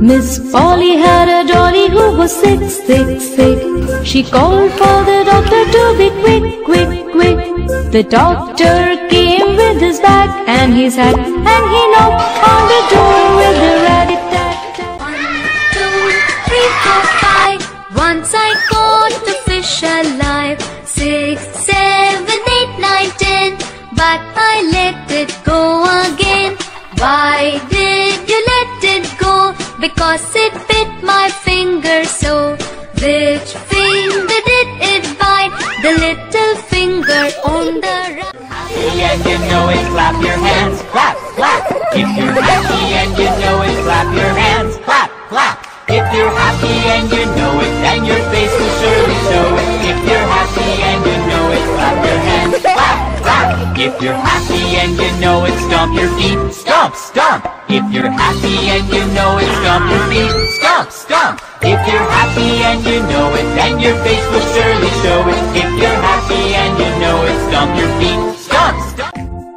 Miss Polly had a dolly who was sick, sick, sick. She called for the doctor to be quick, quick, quick. The doctor came with his bag and his hat, and he knocked on the door with the rat-a-tat-tat. 1, 2, 3, 4, 5. Once I caught the fish alive. 6, 7, 8, 9, 10. But I let it go again. Why did you let it go? Because it bit my finger so. Which finger did it bite? The little finger on the right. Happy and you know it, clap your hands, clap, clap. If you're happy and you know it, clap your hands, clap, clap. If you're happy and you know it, then your face will surely show it. If you're happy and you know it, clap your hands, clap, clap. If you're happy and you know it, stomp your feet, stomp, stomp. If you're happy and you know it, stomp your feet, stomp, stomp. If you're happy and you know it, then your face will surely show it. If you're happy and you know it, stomp your feet, stomp, stomp.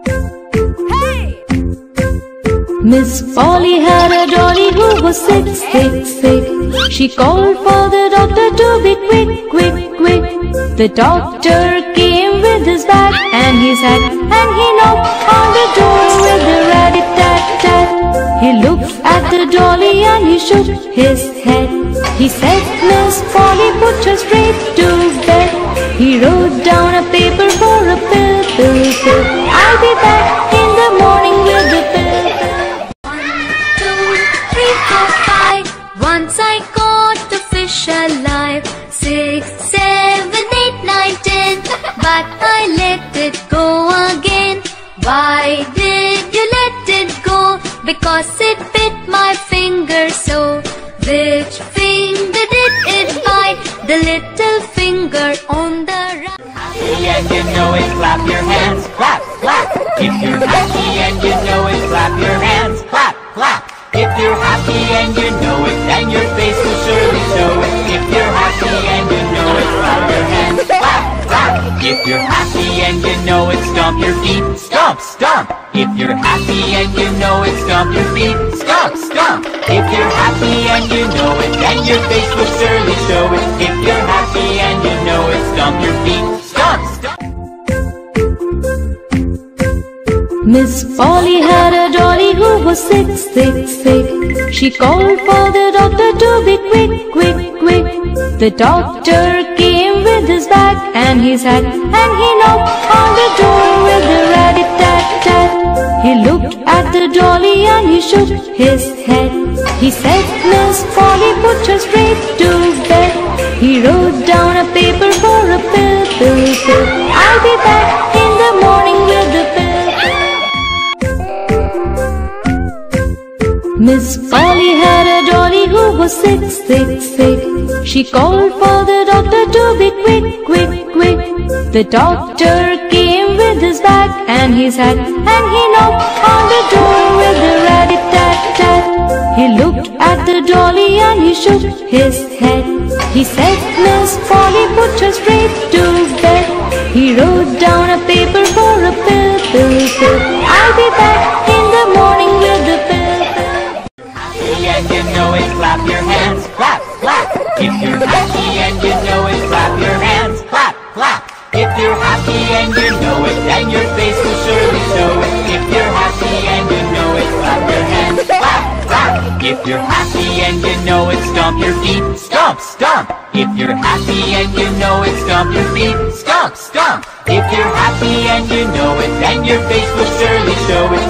Miss Polly had a dolly who was sick, sick, sick. She called for the doctor to be quick, quick, quick. The doctor came with his bag and his hat, and he knocked on the door with the rat-a-tat-tat. He looked at the dolly and he shook his head. He said, Miss Polly, put her straight to bed. He wrote down a paper for a pill, pill, pill. I'll be back in the morning with the pill, pill. 1, 2, 3, 4, 5. Once I caught the fish alive. 6, 7, 8, 9, 10. But I let it go again. Why did you let it go? Because it bit my finger so. Which finger did it bite? The little finger on the right. Happy and you know it, clap your hands, clap, clap. If you're happy and you know it, clap your hands, clap, clap. If you're happy and you know it, then your face will surely show it. If you're happy and you know it, clap your hands, clap, clap. If you're happy and you know it, stomp your feet, stomp, stomp. If you're happy and you know it, stomp your feet, stomp, stomp. If you're happy and you know it, then your face will surely show it. If you're happy and you know it, stomp your feet, stomp, stomp. Miss Polly had a dolly who was sick, sick, sick. She called for the doctor to be quick, quick, quick. The doctor came with his bag and his hat, and he knocked on the door with the rat-a-tat-tat. He looked at the dolly and he shook his head. He said, Miss Polly, put her straight to bed. He wrote down a paper for a pill, pill, pill. I'll be back in the morning with the pill, pill. Miss Polly had a dolly who was sick, sick, sick. She called for the doctor to be quick, quick, quick. The doctor came with his bag and his hat, and he knocked on the door with the rat-a-tat-tat. He looked at the dolly and he shook his head. He said, Miss Polly, put her straight to bed. He wrote down a paper for a pill, pill, pill. I'll be back in the morning with the pill, pill. Happy and you know it, clap your hands, clap, clap. If you're happy and you know it, clap your hands, clap, clap. If you're happy and you know it, then your face will surely show it. If you're happy and you know it, clap your hands, clap, clap. If you're happy and you know it, stomp your feet, stomp, stomp. If you're happy and you know it, stomp your feet, stomp, stomp. If you're happy and you know it, then your face will surely show it.